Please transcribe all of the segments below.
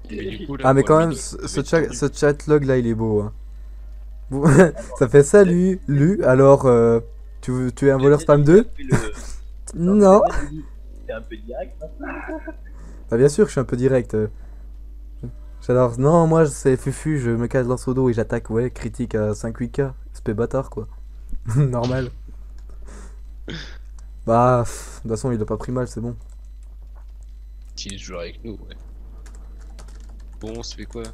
Mais du coup, là, Ah mais moi, quand même, Midi, ce chat log là il est beau hein. Ça fait salut, Lu, alors tu es un voleur spam 2? Non, mais Non. là, Midi, t'es un peu direct, hein. Bah bien sûr que je suis un peu direct. J'adore. Non, moi c'est Fufu, je me casse dans son dos et j'attaque, ouais, critique à 5-8k. SP bâtard quoi. Normal. Bah, de toute façon il a pas pris mal, c'est bon. il joue avec nous, ouais. Bon, on se fait quoi?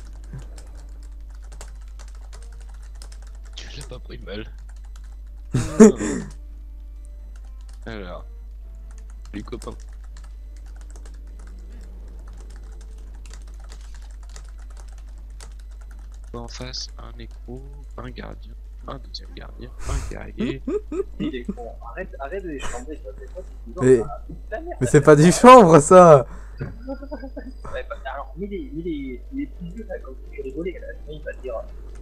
Tu l'as pas pris mal. Alors, les copains. En face, un écho, un gardien, un deuxième gardien, un guerrier. Il est con. Arrête de les chambrer, ça fait quoi? C'est toujours Mais, la merde. mais c'est pas du chanvre ça. Ouais, bah, alors, mets les petits yeux là, comme tu rigolais, là, sinon il va te dire.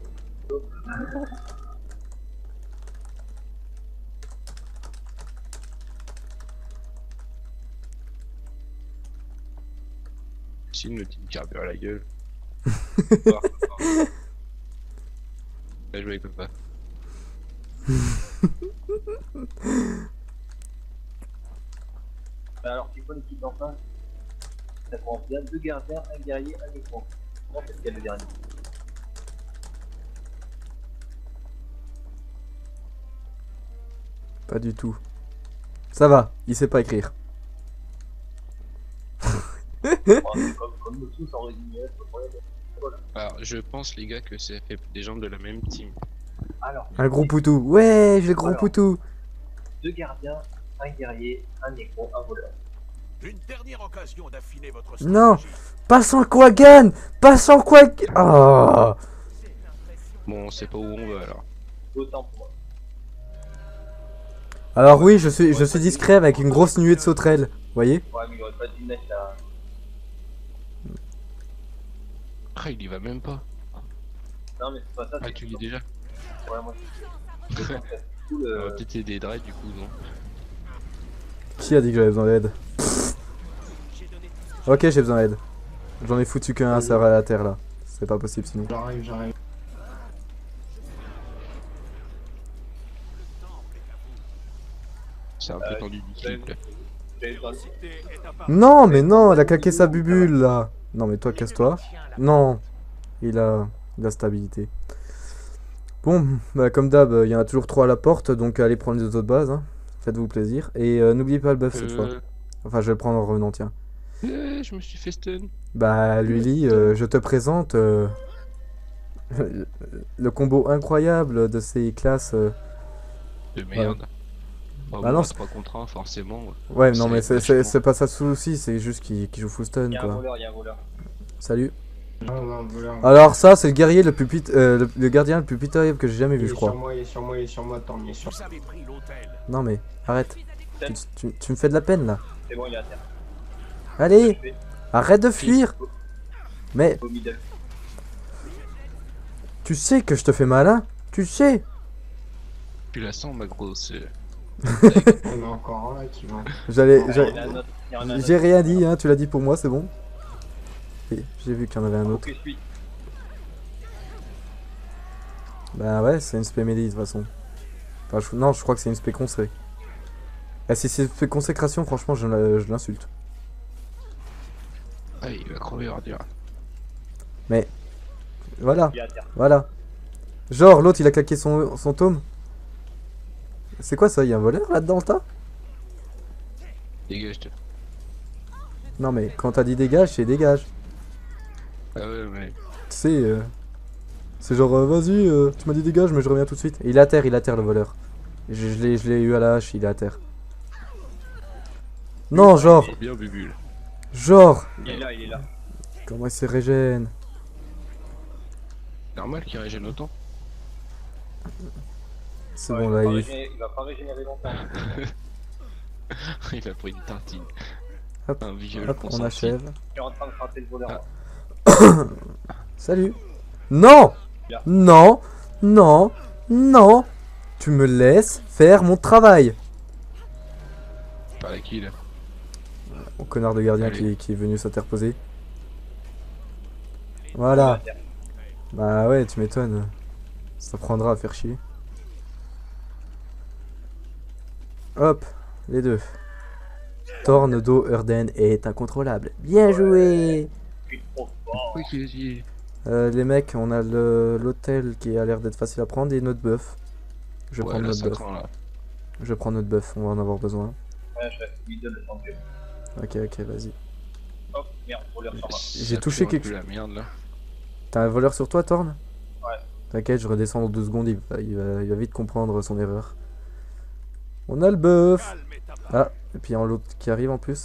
S'il me dit une carbure à la gueule. Bien joué, copain. Bah, alors, tu vois l'équipe d'en face, ça prend bien 2 gardiens, un guerrier, un écran. Comment c'est qu'il y a le dernier? Pas du tout. Ça va, il sait pas écrire. Comme nous tous en résumé, c'est pas problème. Voilà. Alors, je pense, les gars, que ça fait des gens de la même team. Alors, Un gros poutou. Ouais, j'ai le gros Alors. poutou. 2 gardiens, un guerrier, un écran, un voleur. Une dernière occasion d'affiner votre Non. stratégie. Pas sans Quagan. Pas sans Quagan. Oh. Bon, on sait pas où on va alors. Autant pour moi. Alors oui, je suis discret avec une grosse nuée de sauterelles. Vous voyez? Ouais, mais il aurait pas dû mettre la. Ah, il y va même pas. Non, mais c'est pas ça. Ah, tu lis déjà? Ouais, moi je pense que tout On va le. peut-être aider Dred du coup, non? Qui a dit que j'avais besoin d'aide? Ok, j'ai besoin d'aide. J'en ai foutu qu'un serre à la terre là. C'est pas possible sinon. J'arrive. C'est un peu tendu du clip là. Non, mais non, elle a claqué sa bubule là. Non, mais toi, casse-toi. Non, il a stabilité. Bon, bah, comme d'hab, il y en a toujours 3 à la porte, donc allez prendre les autres bases. Hein. Faites-vous plaisir. Et n'oubliez pas le buff cette fois. Enfin, je vais le prendre en revenant, tiens. Je me suis fait stun. Bah, Lily, je te présente le combo incroyable de ces classes. De merde. Bah Bon, non, 3 contre 1, forcément. Ouais, non, mais vachement. c'est pas ça le souci, c'est juste qu'il joue full stun, Il y a un quoi. voleur, il y a un voleur. Salut. Non, voilà. Alors, ça, c'est le guerrier le plus le gardien le plus pitoyable que j'ai jamais vu, je crois. Il est sur moi, tant mieux sur. Vous avez pris l'hôtel. Non, mais arrête. Tu me fais de la peine là. C'est bon, il est à terre. Allez, arrête de fuir. Mais Au middle. tu sais que je te fais mal, hein? Tu sais. Tu la sens, ma grosse. On a encore un là qui va. Il y en a un autre. Il y en a un autre. J'ai rien dit, hein, tu l'as dit pour moi, c'est bon. Et j'ai vu qu'il y en avait un autre. Ok, suis. Bah ouais, c'est une spé melee de toute façon. Enfin, non, je crois que c'est une spé consré. Et si c'est une spé consécration, franchement, je l'insulte. Ah, il va crever, ordure. Mais voilà, Il est à terre. voilà. Genre, l'autre il a claqué son tome. C'est quoi ça? Il y a un voleur là-dedans, le tas? Dégage-toi. Non, mais quand t'as dit dégage, c'est dégage. Ah ouais, mais. Tu sais, c'est genre, vas-y, tu m'as dit dégage, mais je reviens tout de suite. Et il est à terre le voleur. Je l'ai eu à la hache, il est à terre. Non, genre, Bien, bubule. genre. Il est là, il est là. Comment il se régène? Normal qu'il régène autant. C'est Ouais, bon, là, il va pas régénérer longtemps. Il a pris une tartine. Hop, Un vieux hop, on achève. Il est en train de frapper le voleur. Ah. Salut. Non! Là. Non! Non! Non! Tu me laisses faire mon travail! Par la kill. Mon connard de gardien Allez. qui est venu s'interposer. Voilà. Bah ouais, tu m'étonnes. Ça prendra à faire chier. Hop, les deux. Tornado Urden est incontrôlable. Bien joué. Oui, vas-y. Les mecs, on a l'hôtel qui a l'air d'être facile à prendre et notre buff. Je vais Ouais, prendre là, notre ça buff. craint, là. Je vais prendre notre buff, on va en avoir besoin. Ouais, je reste middle le temps que. Ok, ok, vas-y. Hop, merde, pour leur format. J'ai Ça touché pue un quelque peu la merde, là. T'as un voleur sur toi, Torn? Ouais. T'inquiète, je redescends dans 2 secondes, il va vite comprendre son erreur. On a le buff. Calme et tabac. Ah, et puis il y a l'autre qui arrive en plus.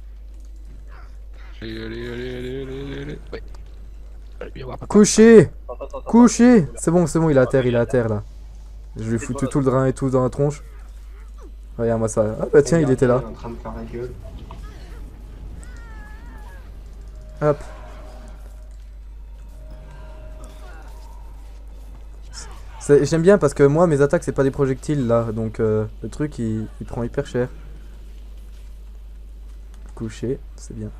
Allez. Ouais. Allez, bien voir, papa. Couché. Attends. Couché. C'est bon, il est à terre, là. Je lui ai foutu tout le drain et tout dans la tronche. Regarde-moi ça. Ah bah tiens, il était là. Il est en train de faire la gueule. Hop. J'aime bien parce que moi mes attaques c'est pas des projectiles là, donc le truc il prend hyper cher. Couché, c'est bien.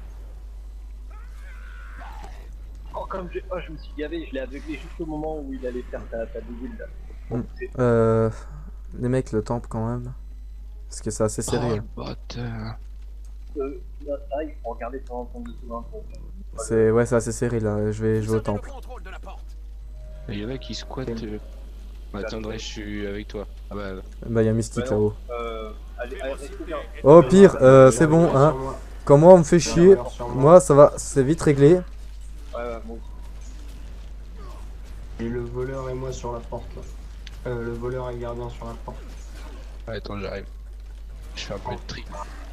Oh, je me suis gavé, je l'ai aveuglé juste au moment où il allait faire ta double là. Mm. Les mecs, le temple quand même. Parce que c'est assez serré. Oh, hein. le bâtard. Là, il faut regarder ton dessous dans le fond. Ouais, c'est assez serré là. Je vais Vous au avez le temple. contrôle de la porte. Il y en a qui squattent. Attendrai, je suis avec toi. Ah bah, Bah, il y a Mystique Ouais, non. là-haut. Allez, restez bien. Oh, pire, c'est Il bon, revient hein. sur moi. Quand moi on me fait Il chier, revient sur moi. moi ça va, c'est vite réglé. Ouais, moi aussi. Et le voleur et moi sur la porte là. Le voleur et le gardien sur la porte. ouais, attends, j'arrive. Je fais un peu de tri.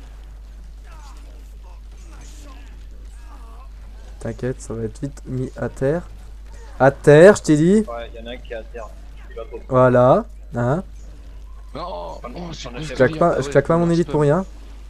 T'inquiète, ça va être vite mis à terre. À terre, je t'ai dit. Ouais, il y en a un qui est à terre. Il va trop. Voilà. Hein. Non, non, c'est Je Je claque pas mon élite pour rien.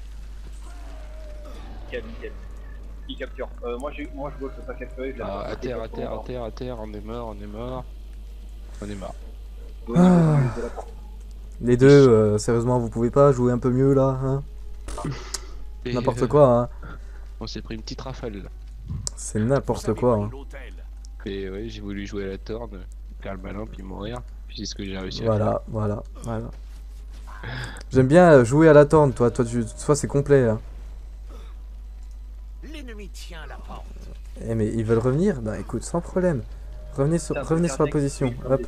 Nickel. Il capture. Moi je vois que je peux pas capturer. Je l'ai Ah, pas à terre, capturé. on est mort. On est marre. Au niveau de la porte. Les deux, sérieusement, vous pouvez pas jouer un peu mieux là, hein. Et, N'importe quoi, hein. On s'est pris une petite rafale là. C'est n'importe quoi, hein. L'hôtel. Et ouais, j'ai voulu jouer à la torne, faire le malin puis mourir. Puis c'est ce que j'ai réussi à faire. Voilà. J'aime bien jouer à la torne, toi c'est complet, hein. L'ennemi tient la porte. Eh mais ils veulent revenir? Bah écoute, sans problème. Revenez sur la position, hop.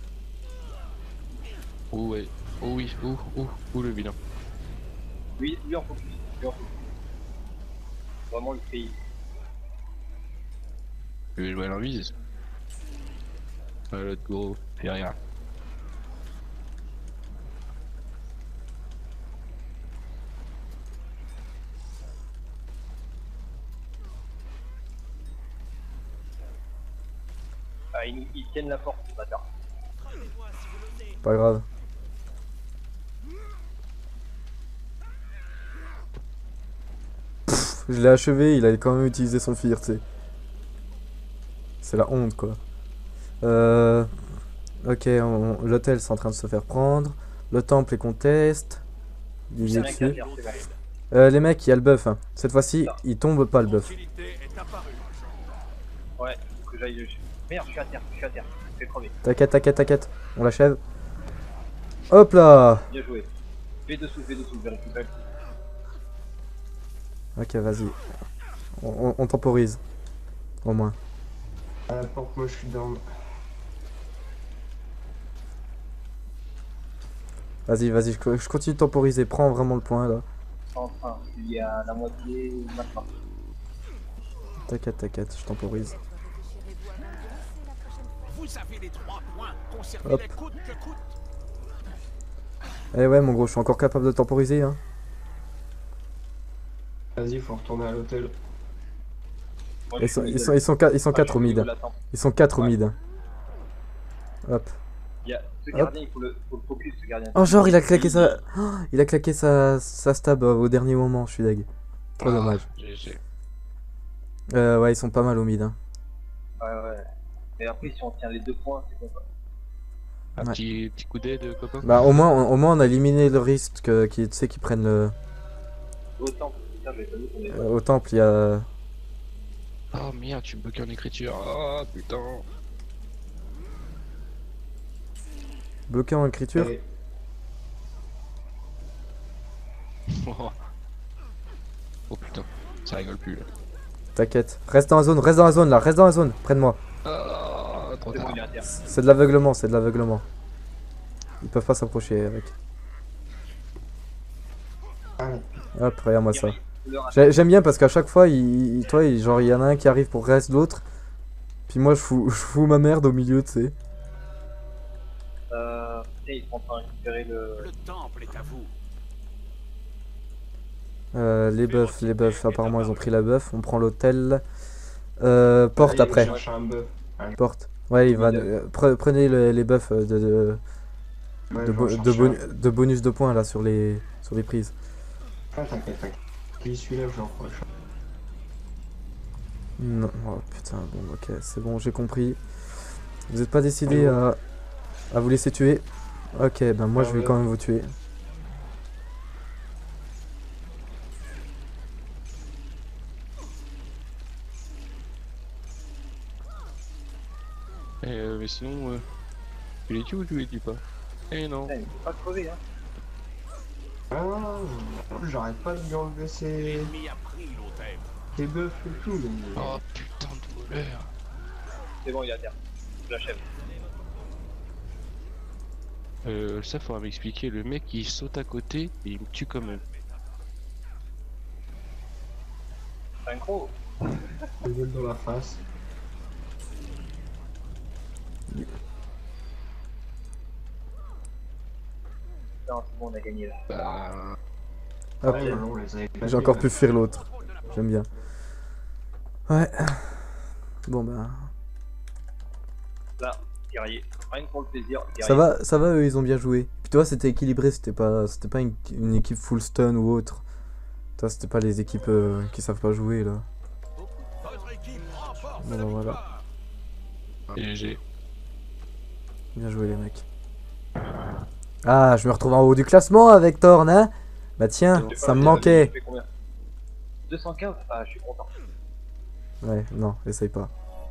Oh ouais. Oh oui. Oh le bilan. Lui en focus. Vraiment le pays. Je vais jouer à l'invise. Ah, l'autre gros, fait rien. Ah, ils tiennent la porte, ce bâtard. Pas grave. Pff, je l'ai achevé, il a quand même utilisé son fear, tu sais. C'est la honte, quoi. Ok, l'hôtel c'est en train de se faire prendre. Le temple est conteste. Il est Un qui est à dessus. terre, c'est bon. Les mecs, il y a le buff. Hein. Cette fois-ci, il tombe pas le buff. L'utilité est apparue. Ouais, faut que j'aille dessus. Merde, je suis à terre. Je vais crever. T'inquiète. On l'achève. Hop là. Bien joué. Je vais dessous, je vais récupérer. Ok, vas-y. On temporise. Au moins. À la porte, moi je suis down. Vas-y, je continue de temporiser. Prends vraiment le point là. Enfin, il y a la moitié maintenant. T'inquiète, je temporise. Vous avez les 3 points. Hop. Conservez-les coûte que coûte. Eh ouais, mon gros, je suis encore capable de temporiser. Hein. Vas-y, faut retourner à l'hôtel. Moi, Ils je sont, suis ils middle. sont, ils sont 4 Ah, je suis au au niveau mid. de la tempe. Ils sont 4 au Ouais. mid. Hop. Il y a ce Hop. gardien, il faut le focus, ce gardien. Oh, genre, il a claqué sa stab au dernier moment. Je suis deg. Trop dommage. GG. Ouais, ils sont pas mal au mid. Hein. Ouais. Et après, si on tient les 2 points, c'est bon. Un Ouais. petit coup d'aide, copain. Bah, au moins, on a éliminé le risque qu'ils prennent le. Au temple, putain, j'avais pas vu qu'on est. Au temple, il y a. Oh merde, tu me bloques en écriture. Oh putain. Bloqué en écriture. Et- Oh putain, ça rigole plus là. T'inquiète. Reste dans la zone, reste dans la zone là, reste dans la zone, près de moi. Ah, trop C'est bon, tard. il est à terre. C'est de l'aveuglement, c'est de l'aveuglement. Ils peuvent pas s'approcher avec. Allez. Hop, regarde-moi ça. Voleur à J'aime bien parce qu'à chaque fois, genre, il y en a un qui arrive pour reste l'autre. Puis moi, je fous ma merde au milieu, tu sais. ils sont en train de récupérer le. Le temple est à vous. Les buffs, apparemment ils ont pris la buff. On prend l'hôtel. Porte Allez, après. cherche un bœuf. Allez. Porte. Ouais, il va. Prenez les buffs Ouais, je vais en chercher un. de bonus de points là sur les prises. Ah, t'inquiète, t'inquiète. Qui celui-là, j'en crois. Non, oh putain, bon, ok, c'est bon, j'ai compris. Vous êtes pas décidé à vous laisser tuer? Ok, ben moi je vais quand même vous tuer. Mais sinon, tu les tues ou tu les tues pas? Eh non. Putain, il faut pas crever, hein. Ah, j'arrête pas de lui enlever L'ennemi a pris l'hôtel. ses bœufs et tout. Mais... Oh putain de voleur. C'est bon, il est à terre. Je l'achève. Ça faudra m'expliquer, le mec il saute à côté et il me tue quand même. Synchro. Je gueule dans la face. Non, c'est bon, on a gagné là. Bah... Hop, Ouais, on les avait pas j'ai encore pu fuir l'autre. J'aime bien. Ouais. Bon ben. Là, guerrier. Rien que pour le plaisir. Guerrier. Ça va, eux ils ont bien joué. Puis toi c'était équilibré, c'était pas une équipe full stun ou autre. Toi c'était pas les équipes qui savent pas jouer là. Votre équipe remporte Bon, la voilà. victoire. GG. Bien joué les mecs. Ah, je me retrouve en haut du classement avec Thorn, hein. Bah tiens, ça me manquait. Tu fais combien 215. Ah, je suis content. Ouais, non, essaye pas.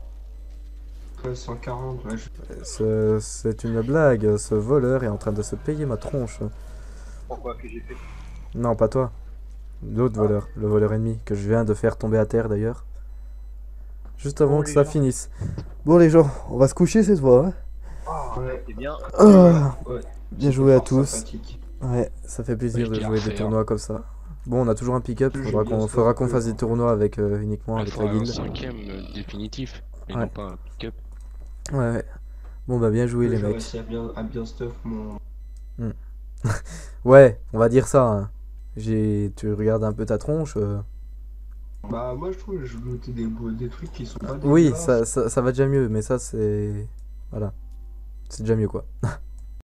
140, ouais. C'est une blague, ce voleur est en train de se payer ma tronche. Pourquoi que j'ai fait? Non, pas toi. L'autre voleur, le voleur ennemi, que je viens de faire tomber à terre d'ailleurs. Juste avant Bon, que les ça gens. finisse. Bon les gens, on va se coucher cette fois. Hein. Ouais. C'est bien. Ah, Ouais. bien joué à Force tous. sympathique. Ouais, ça fait plaisir Ouais, de je jouer dis à des refaire. tournois comme ça. Bon, on a toujours un pick-up, Le faudra jeu bien faudra se qu'on fait, fasse des ouais. tournois avec uniquement Il avec faudra la un guilde. cinquième définitif, et Ouais. non pas un pick-up. Ouais, ouais. Bon bah bien joué Le les jeu mecs. réussit à bien stuff mon. Ouais, on va dire ça. Hein. Tu regardes un peu ta tronche. Bah, moi je trouve que je lootais des trucs qui sont pas Oui, dégueulasses. ça va déjà mieux, mais ça c'est... Voilà. C'est déjà mieux quoi.